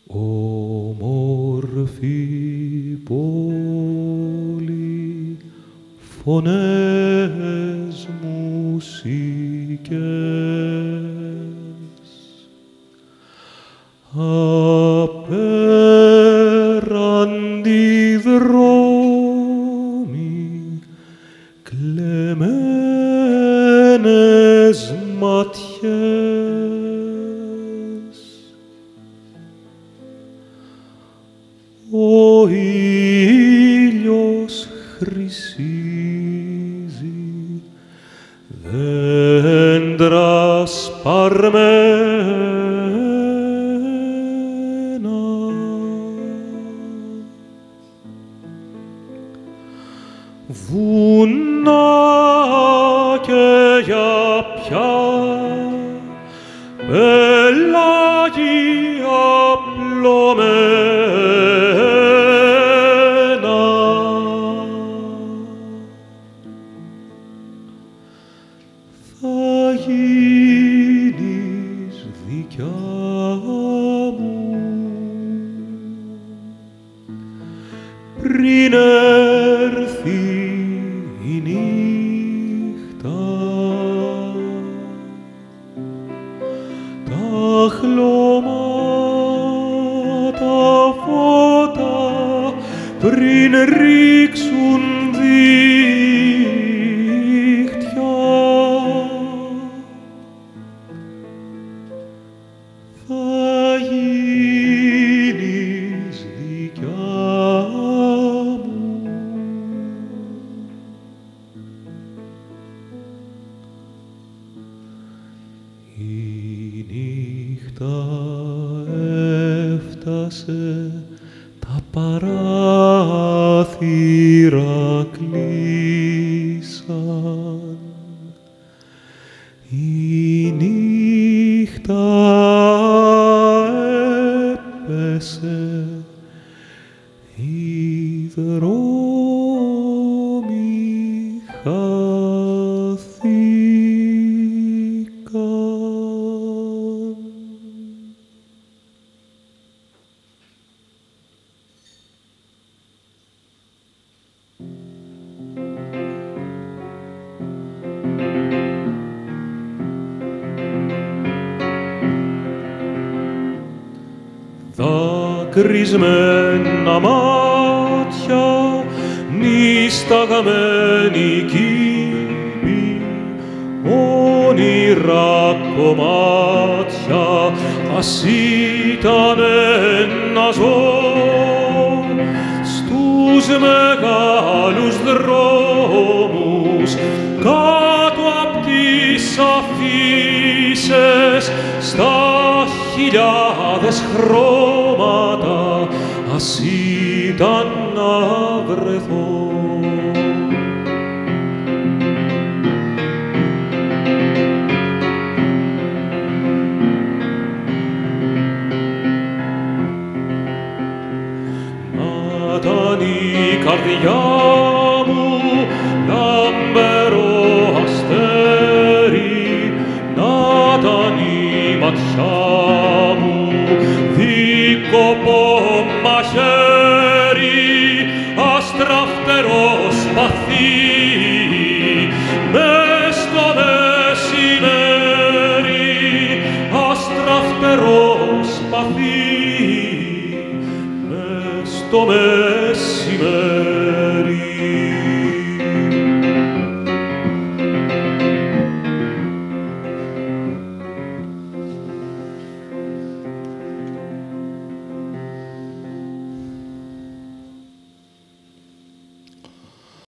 Όμορφη πόλη, φωνές, μουσικές, απέραντι δρόμοι, κλεμμένες ματιές. Ο ήλιος χρυσίζει, δέντρα σπαρμένα, βουνά και για πια πελάγια απλωμένα. Θα γίνεις δικιά μου πριν έρθει η νύχτα, τα χλώματα φώτα πριν ρίξουν δίχτυα. Θα γίνεις δικιά μου. Η νύχτα έφτασε, τα παράθυρα κλείσαν. Η νύχτα έπεσε, οι δρόμοι χάθηκαν. Δακρυσμένα μάτια, νησταγμένοι κήποι, όνειρα κομμάτια, ας ήταν να ζω στους μεγάλους δρόμους, κάτω απ' τις αφίσες, στα χιλιάδες χρώματα, ας ήταν να βρεθώ. Να ήταν η καρδιά μου λαμπερό αστέρι, να ήταν η ματιά μου δίκοπο μαχαίρι, αστραφτερό σπαθί μες στο μεσημέρι, αστραφτερό σπαθί μες στο μεσημέρι.